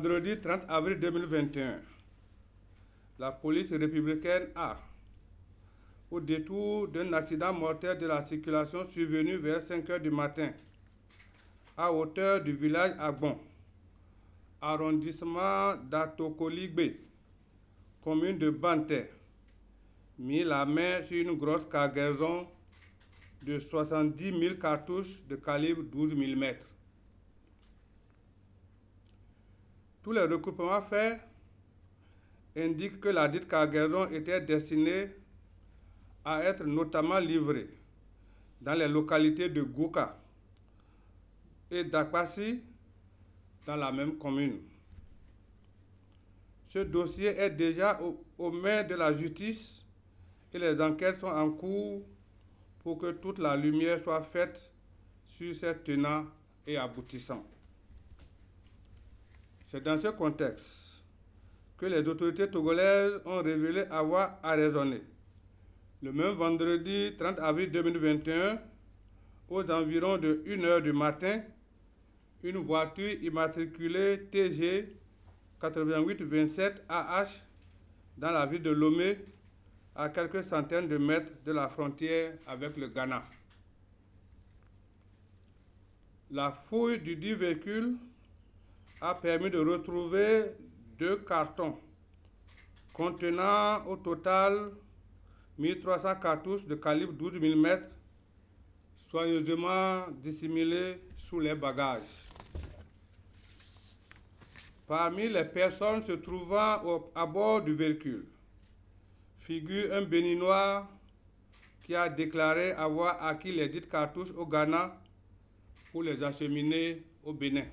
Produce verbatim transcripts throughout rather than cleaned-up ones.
Vendredi trente avril deux mille vingt et un, la police républicaine a, au détour d'un accident mortel de la circulation survenu vers cinq heures du matin, à hauteur du village Agbon, arrondissement d'Atokoligbe, commune de Banté, mis la main sur une grosse cargaison de soixante-dix mille cartouches de calibre douze millimètres. Tous les recoupements faits indiquent que la dite cargaison était destinée à être notamment livrée dans les localités de Gouka et d'Akwasi dans la même commune. Ce dossier est déjà au, aux mains de la justice et les enquêtes sont en cours pour que toute la lumière soit faite sur ces tenants et aboutissants. C'est dans ce contexte que les autorités togolaises ont révélé avoir arraisonné le même vendredi trente avril deux mille vingt et un, aux environs de une heure du matin, une voiture immatriculée T G quatre-vingt-huit vingt-sept A H dans la ville de Lomé, à quelques centaines de mètres de la frontière avec le Ghana. La fouille du dit véhicule a permis de retrouver deux cartons contenant au total mille trois cents cartouches de calibre douze millimètres, soigneusement dissimulées sous les bagages. Parmi les personnes se trouvant au, à bord du véhicule figure un Béninois qui a déclaré avoir acquis les dites cartouches au Ghana pour les acheminer au Bénin.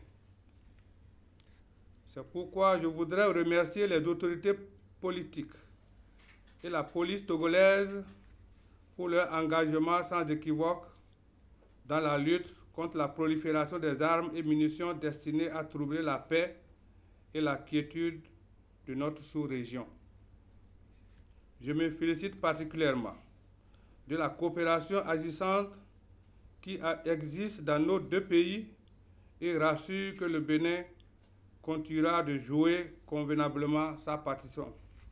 C'est pourquoi je voudrais remercier les autorités politiques et la police togolaise pour leur engagement sans équivoque dans la lutte contre la prolifération des armes et munitions destinées à troubler la paix et la quiétude de notre sous-région. Je me félicite particulièrement de la coopération agissante qui existe dans nos deux pays et rassure que le Bénin continuera de jouer convenablement sa partition.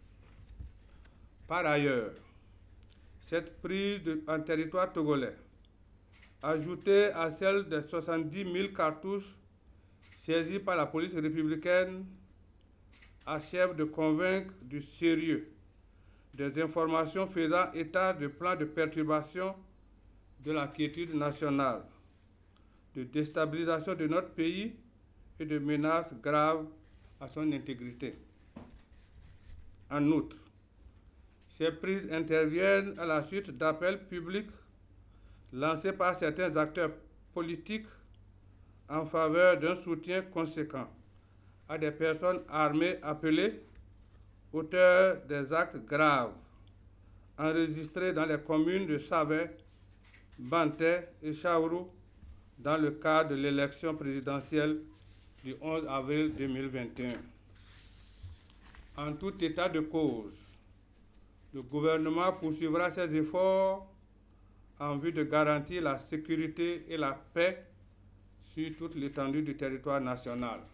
Par ailleurs, cette prise de, en territoire togolais, ajoutée à celle des soixante-dix mille cartouches saisies par la police républicaine, achève de convaincre du sérieux des informations faisant état de plans de perturbation de la quiétude nationale, de déstabilisation de notre pays et de menaces graves à son intégrité. En outre, ces prises interviennent à la suite d'appels publics lancés par certains acteurs politiques en faveur d'un soutien conséquent à des personnes armées appelées auteurs des actes graves enregistrés dans les communes de Savé, Banté et Chaourou dans le cadre de l'élection présidentielle du onze avril deux mille vingt et un. En tout état de cause, le gouvernement poursuivra ses efforts en vue de garantir la sécurité et la paix sur toute l'étendue du territoire national.